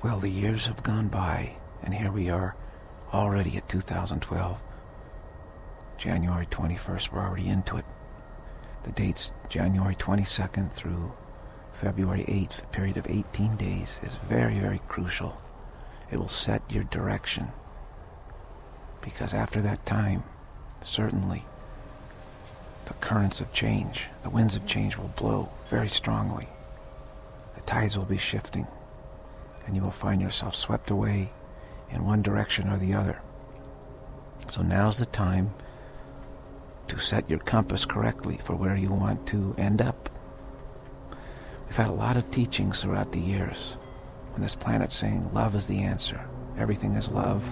Well, the years have gone by, and here we are already at 2012. January 21st, we're already into it. The date's January 22nd through February 8th, a period of 18 days, is very, very crucial. It will set your direction, because after that time, certainly, the currents of change, the winds of change will blow very strongly. The tides will be shifting, and you will find yourself swept away in one direction or the other. So now's the time to set your compass correctly for where you want to end up. We've had a lot of teachings throughout the years on this planet saying love is the answer. Everything is love.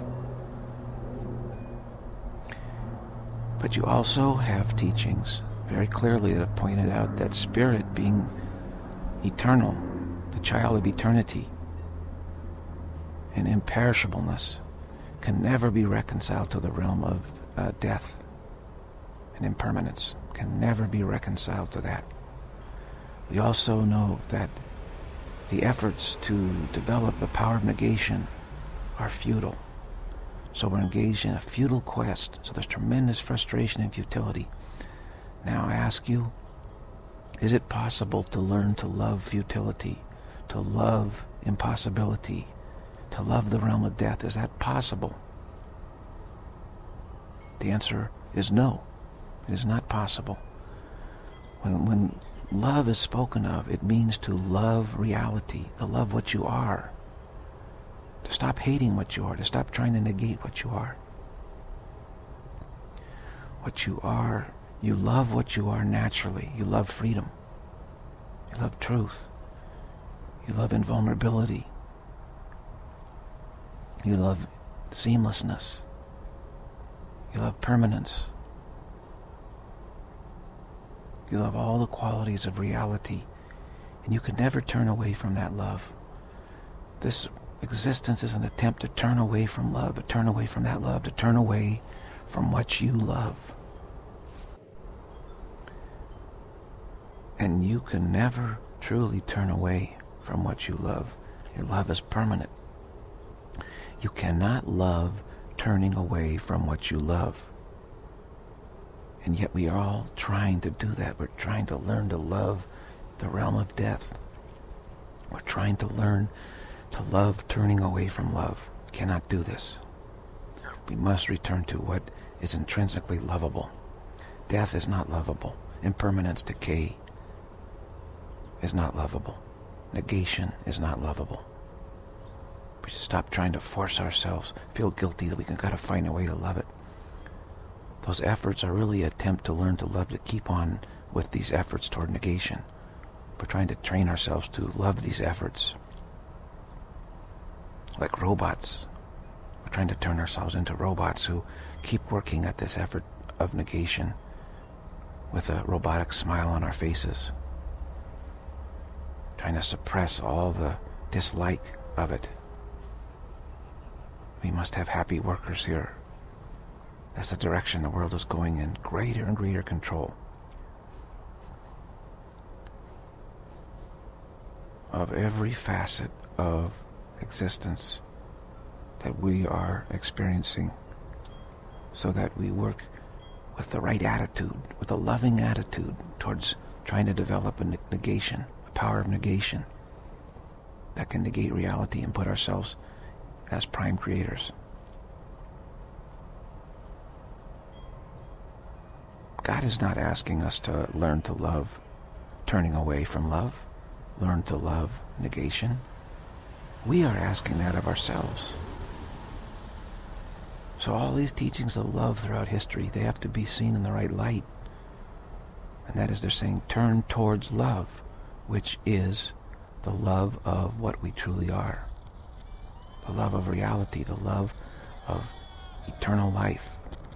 But you also have teachings very clearly that have pointed out that spirit, being eternal, the child of eternity and imperishableness, can never be reconciled to the realm of death and impermanence. Can never be reconciled to that. We also know that the efforts to develop the power of negation are futile. So we're engaged in a futile quest. So there's tremendous frustration and futility. Now I ask you, is it possible to learn to love futility, to love impossibility, to love the realm of death? Is that possible? The answer is no. It is not possible. When love is spoken of, it means to love reality, to love what you are. To stop hating what you are, to stop trying to negate what you are. What you are, you love what you are naturally. You love freedom. You love truth. You love invulnerability. You love seamlessness. You love permanence. You love all the qualities of reality, and you can never turn away from that love. This existence is an attempt to turn away from love, to turn away from that love, to turn away from what you love. And you can never truly turn away from what you love. Your love is permanent. You cannot love turning away from what you love. And yet we are all trying to do that. We're trying to learn to love the realm of death. We're trying to learn to love turning away from love. We cannot do this. We must return to what is intrinsically lovable. Death is not lovable. Impermanence, decay is not lovable. Negation is not lovable. We should stop trying to force ourselves, feel guilty that we gotta find a way to love it. Those efforts are really an attempt to learn to love, to keep on with these efforts toward negation. We're trying to train ourselves to love these efforts. Like robots. We're trying to turn ourselves into robots who keep working at this effort of negation with a robotic smile on our faces. Trying to suppress all the dislike of it. We must have happy workers here. That's the direction the world is going in. Greater and greater control of every facet of existence that we are experiencing, so that we work with the right attitude, with a loving attitude towards trying to develop a negation, a power of negation that can negate reality and put ourselves as prime creators. God is not asking us to learn to love turning away from love, learn to love negation. We are asking that of ourselves. So all these teachings of love throughout history, they have to be seen in the right light. And that is, they're saying, turn towards love, which is the love of what we truly are. The love of reality, the love of eternal life.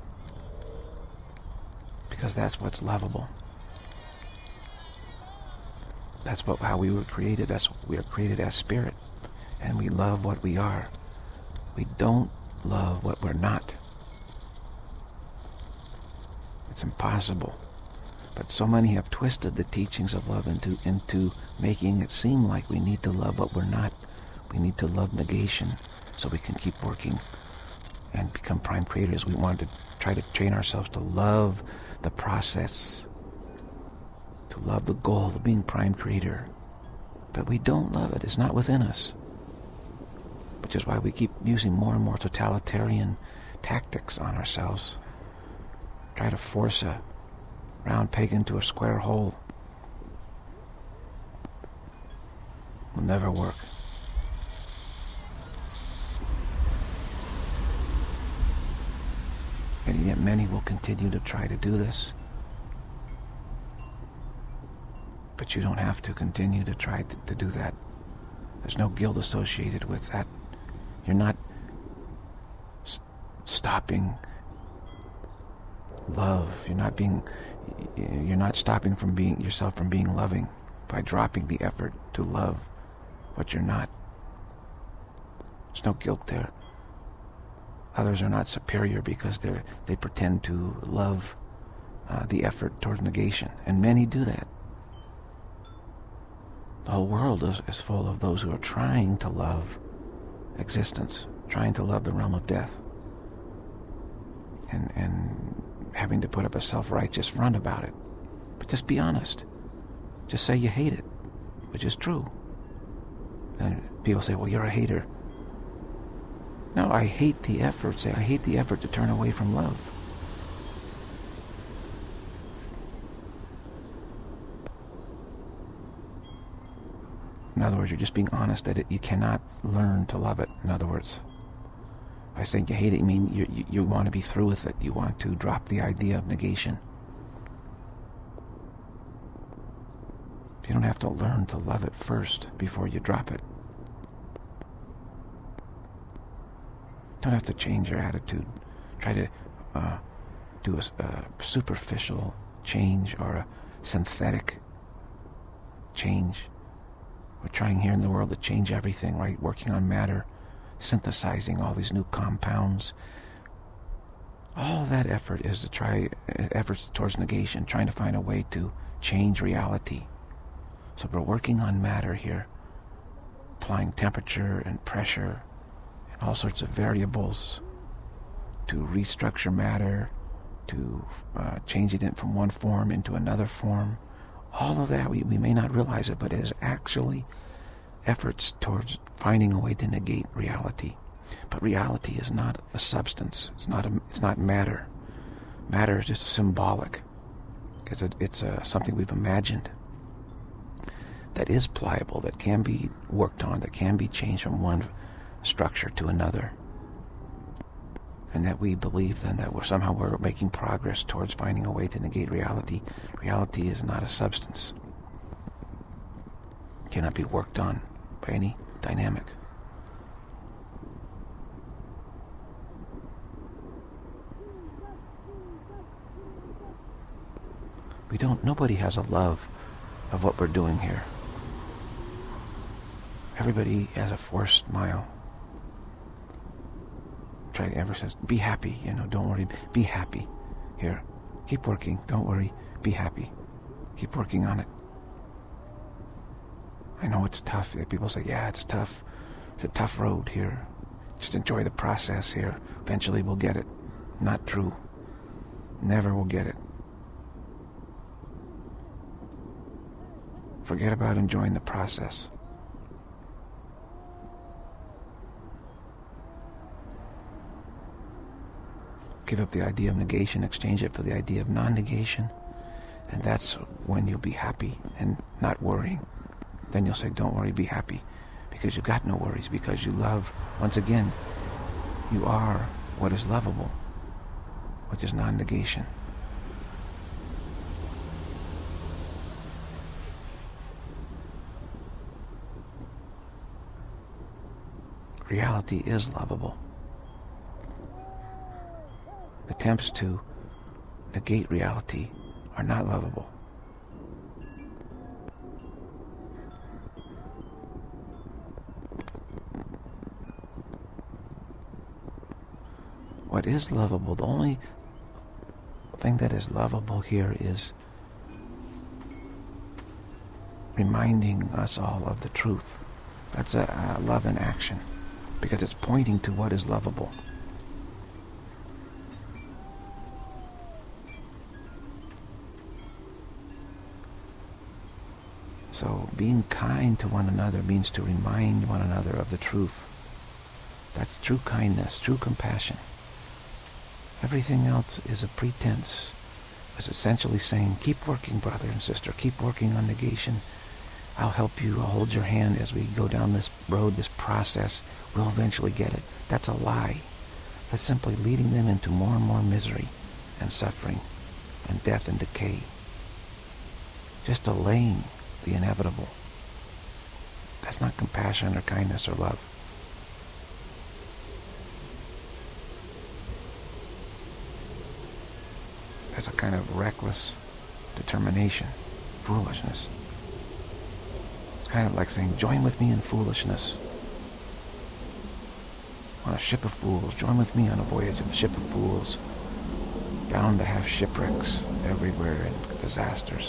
Because that's what's lovable. That's how we were created. We are created as spirit. And we love what we are. We don't love what we're not. It's impossible. But so many have twisted the teachings of love into making it seem like we need to love what we're not. We need to love negation so we can keep working and become prime creators. We want to try to train ourselves to love the process, to love the goal of being prime creator. But we don't love it. It's not within us. Which is why we keep using more and more totalitarian tactics on ourselves. Try to force a round peg into a square hole. Will never work. And yet many will continue to try to do this. But you don't have to continue to try to do that. There's no guilt associated with that. You're not stopping love. You're not stopping from being yourself from being loving by dropping the effort to love what you're not. There's no guilt there. Others are not superior because they pretend to love the effort toward negation, and many do that. The whole world is full of those who are trying to love existence, trying to love the realm of death, and having to put up a self-righteous front about it. But just be honest. Just say you hate it, which is true. And people say, well, you're a hater. No, I hate the effort. Say, I hate the effort to turn away from love. In other words, you're just being honest that you cannot learn to love it. In other words, by saying you hate it, you mean you want to be through with it. You want to drop the idea of negation. You don't have to learn to love it first before you drop it. You don't have to change your attitude. Try to do a superficial change or a synthetic change. We're trying here in the world to change everything, right? Working on matter, synthesizing all these new compounds. All of that effort is to try efforts towards negation, trying to find a way to change reality. So we're working on matter here, applying temperature and pressure and all sorts of variables to restructure matter, to change it from one form into another form. All of that, we may not realize it, but it is actually efforts towards finding a way to negate reality. But reality is not a substance. It's not matter. Matter is just symbolic. It's something we've imagined that is pliable, that can be worked on, that can be changed from one structure to another. And that we believe then that we're making progress towards finding a way to negate reality. Reality is not a substance. It cannot be worked on by any dynamic. Nobody has a love of what we're doing here. Everybody has a forced smile. Ever says, be happy, don't worry, be happy. Here, keep working, don't worry, be happy. Keep working on it. I know it's tough. People say, yeah, it's tough. It's a tough road here. Just enjoy the process here. Eventually we'll get it. Not true. Never will get it. Forget about enjoying the process. Give up the idea of negation, exchange it for the idea of non-negation, and that's when you'll be happy and not worrying. Then you'll say, don't worry, be happy, because you've got no worries, because you love. Once again, you are what is lovable, which is non-negation. Reality is lovable. Attempts to negate reality are not lovable. What is lovable, the only thing that is lovable here is reminding us all of the truth. That's a love in action, because it's pointing to what is lovable. So being kind to one another means to remind one another of the truth. That's true kindness, true compassion. Everything else is a pretense. It's essentially saying, keep working, brother and sister, keep working on negation. I'll help you, I'll hold your hand as we go down this road, this process. We'll eventually get it. That's a lie. That's simply leading them into more and more misery and suffering and death and decay. Just delaying the inevitable. That's not compassion or kindness or love. That's a kind of reckless determination, foolishness. It's kind of like saying, join with me in foolishness. On a ship of fools, join with me on a voyage of a ship of fools, bound to have shipwrecks everywhere and disasters.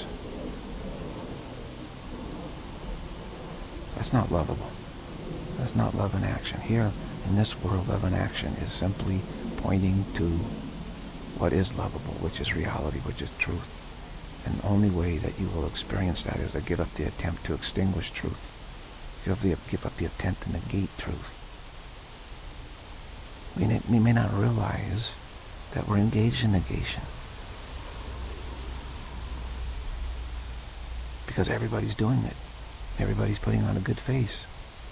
That's not lovable. That's not love in action. Here, in this world, love in action is simply pointing to what is lovable, which is reality, which is truth. And the only way that you will experience that is to give up the attempt to extinguish truth. Give up the attempt to negate truth. We may not realize that we're engaged in negation, because everybody's doing it. Everybody's putting on a good face.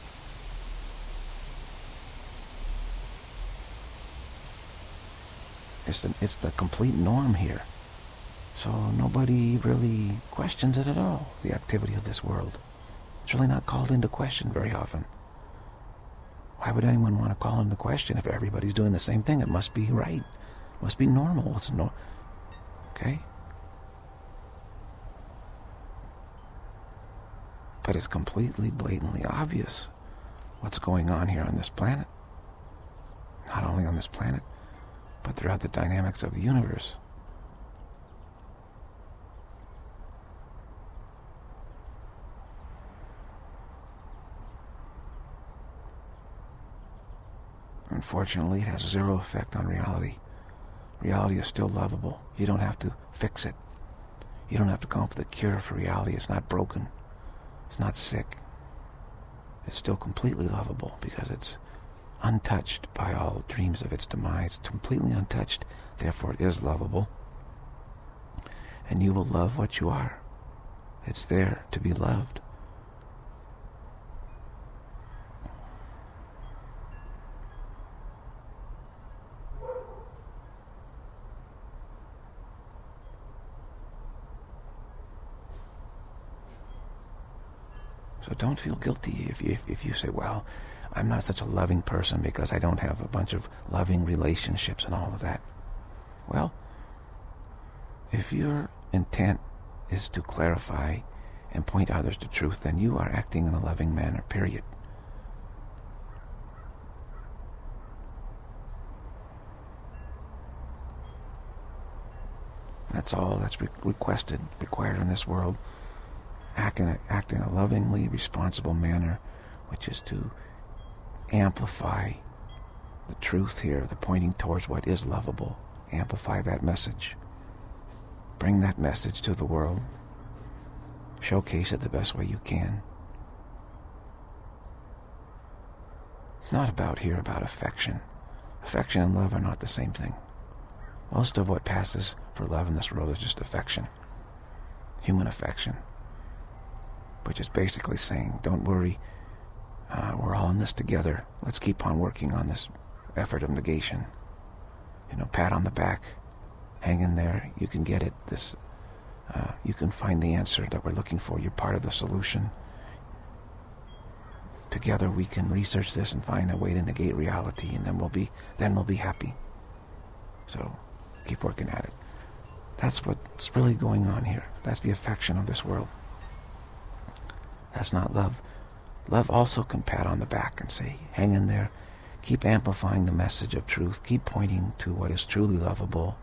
It's the complete norm here. So nobody really questions it at all, the activity of this world. It's really not called into question very often. Why would anyone want to call into question if everybody's doing the same thing? It must be right. It must be normal. Okay? But it's completely, blatantly obvious what's going on here on this planet. Not only on this planet, but throughout the dynamics of the universe. Unfortunately, it has zero effect on reality. Reality is still lovable. You don't have to fix it. You don't have to come up with a cure for reality. It's not broken. It's not sick. It's still completely lovable because it's untouched by all dreams of its demise. It's completely untouched, therefore it is lovable. And you will love what you are. It's there to be loved. So don't feel guilty if you say, well, I'm not such a loving person because I don't have a bunch of loving relationships and all of that. Well, if your intent is to clarify and point others to truth, then you are acting in a loving manner, period. That's all that's required in this world. Act in a lovingly responsible manner, which is to amplify the truth here, the pointing towards what is lovable. Amplify that message. Bring that message to the world. Showcase it the best way you can. It's not about affection. Affection and love are not the same thing. Most of what passes for love in this world is just affection. Human affection. Which is basically saying, don't worry, we're all in this together. Let's keep on working on this effort of negation. Pat on the back, hang in there, you can get it. You can find the answer that we're looking for. You're part of the solution. Together we can research this and find a way to negate reality, and then we'll be happy. So keep working at it. That's what's really going on here. That's the affection of this world. That's not love. Love also can pat on the back and say, hang in there, keep amplifying the message of truth, keep pointing to what is truly lovable,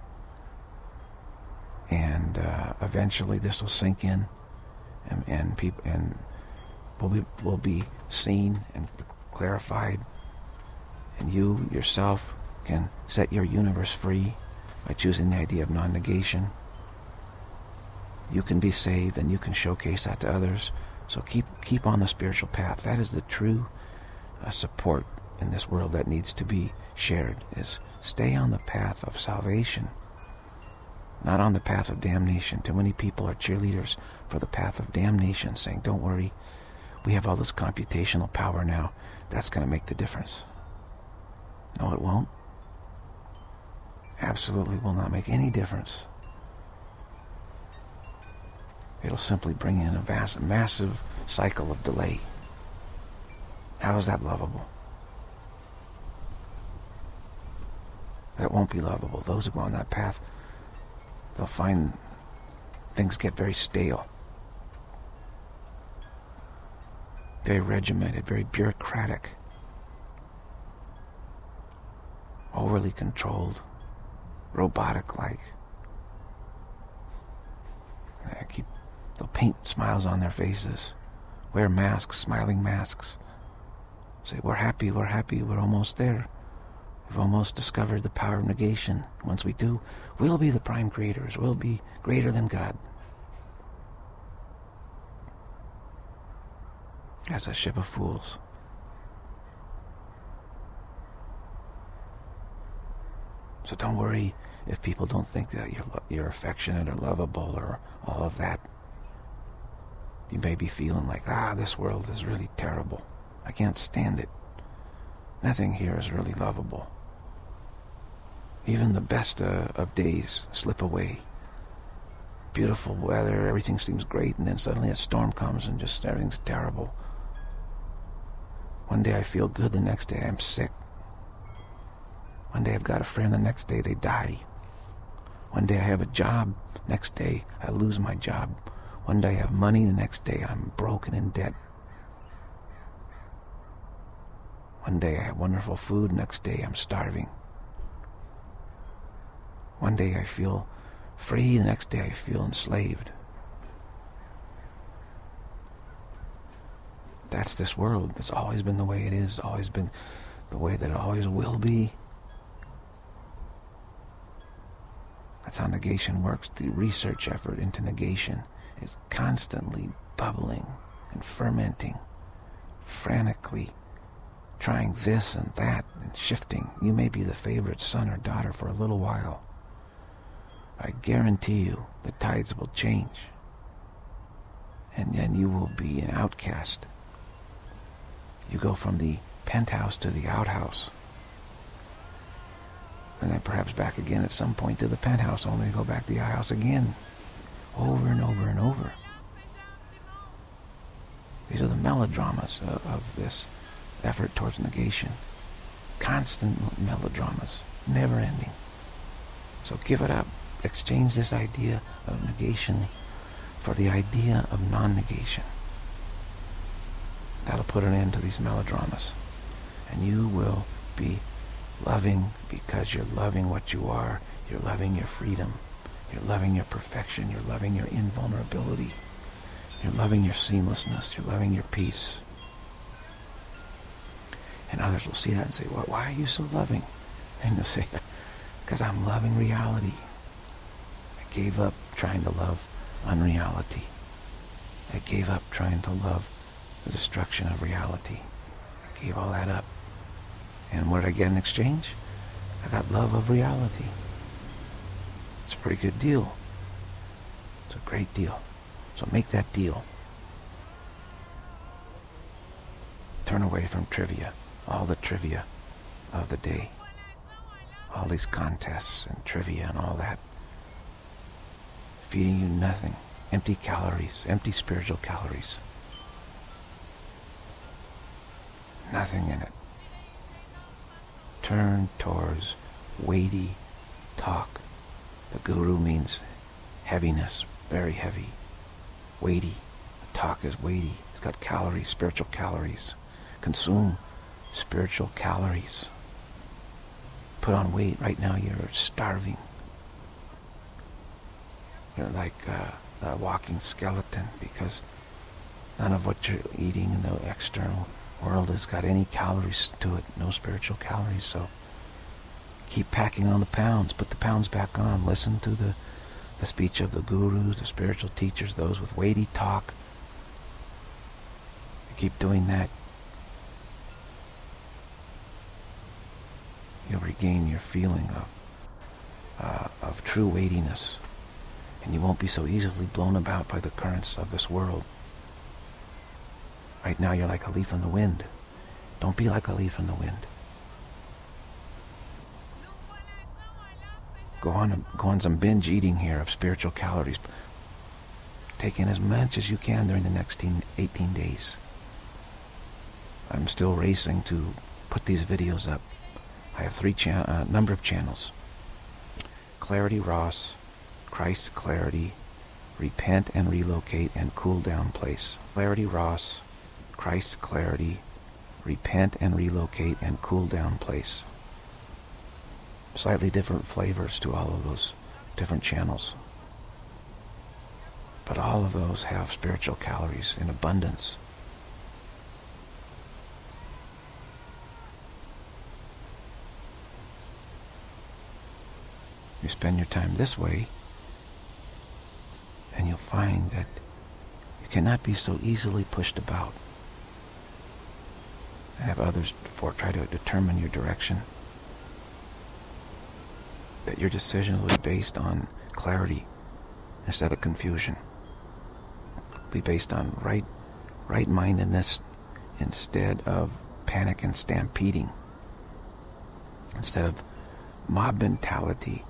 and eventually this will sink in, and we'll be seen and clarified, and you yourself can set your universe free by choosing the idea of non-negation. You can be saved, and you can showcase that to others. So keep on the spiritual path. That is the true support in this world that needs to be shared, is stay on the path of salvation, not on the path of damnation. Too many people are cheerleaders for the path of damnation, saying, don't worry, we have all this computational power now. That's going to make the difference. No, it won't. Absolutely will not make any difference. It'll simply bring in a massive cycle of delay. How is that lovable? That won't be lovable. Those who go on that path, they'll find things get very stale, very regimented, very bureaucratic, overly controlled, robotic-like. They'll paint smiles on their faces, wear masks, smiling masks, say, we're happy, we're almost there. We've almost discovered the power of negation. Once we do, we'll be the prime creators. We'll be greater than God. That's a ship of fools. So don't worry if people don't think that you're affectionate or lovable or all of that. You may be feeling like, this world is really terrible. I can't stand it. Nothing here is really lovable. Even the best of days slip away. Beautiful weather, everything seems great, and then suddenly a storm comes and just everything's terrible. One day I feel good, the next day I'm sick. One day I've got a friend, the next day they die. One day I have a job, next day I lose my job. One day I have money, the next day I'm broken in debt. One day I have wonderful food, next day I'm starving. One day I feel free, the next day I feel enslaved. That's this world. It's always been the way it is, always been the way that it always will be. That's how negation works. The research effort into negation is constantly bubbling and fermenting, frantically trying this and that and shifting. You may be the favorite son or daughter for a little while. I guarantee you the tides will change, and then you will be an outcast. You go from the penthouse to the outhouse, and then perhaps back again at some point to the penthouse, only to go back to the outhouse again, over and over and over. These are the melodramas of this effort towards negation. Constant melodramas, never ending. So give it up. Exchange this idea of negation for the idea of non-negation. That'll put an end to these melodramas. And you will be loving because you're loving what you are. You're loving your freedom. You're loving your perfection. You're loving your invulnerability. You're loving your seamlessness. You're loving your peace. And others will see that and say, well, why are you so loving? And you'll say, because I'm loving reality. I gave up trying to love unreality. I gave up trying to love the destruction of reality. I gave all that up. And what did I get in exchange? I got love of reality. It's a pretty good deal. It's a great deal. So make that deal. Turn away from trivia, all the trivia of the day. All these contests and trivia and all that. Feeding you nothing. Empty calories, empty spiritual calories. Nothing in it. Turn towards weighty talk. The guru means heaviness, very heavy. Weighty. Talk is weighty. It's got calories, spiritual calories. Consume spiritual calories. Put on weight. Right now you're starving. You're like a walking skeleton because none of what you're eating in the external world has got any calories to it, no spiritual calories. So keep packing on the pounds, put the pounds back on. Listen to the speech of the gurus, the spiritual teachers, those with weighty talk. You keep doing that, you'll regain your feeling of true weightiness, and you won't be so easily blown about by the currents of this world. Right now you're like a leaf in the wind. Don't be like a leaf in the wind. Go on some binge eating here of spiritual calories. Take in as much as you can during the next 18 days. I'm still racing to put these videos up. I have number of channels. Clarity Ross, Christ Clarity, Repent and Relocate and Cool Down Place. Clarity Ross, Christ Clarity, Repent and Relocate and Cool Down Place. Slightly different flavors to all of those different channels. But all of those have spiritual calories in abundance. You spend your time this way, and you'll find that you cannot be so easily pushed about and have others try to determine your direction. That your decision will be based on clarity instead of confusion. Be based on right-mindedness instead of panic and stampeding. Instead of mob mentality,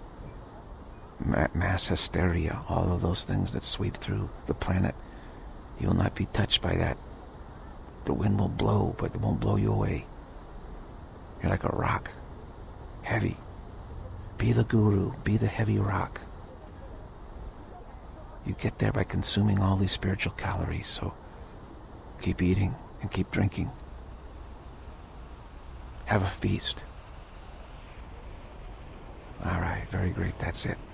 mass hysteria, all of those things that sweep through the planet. You will not be touched by that. The wind will blow, but it won't blow you away. You're like a rock, heavy. Be the guru, be the heavy rock. You get there by consuming all these spiritual calories, so keep eating and keep drinking. Have a feast. All right, very great, that's it.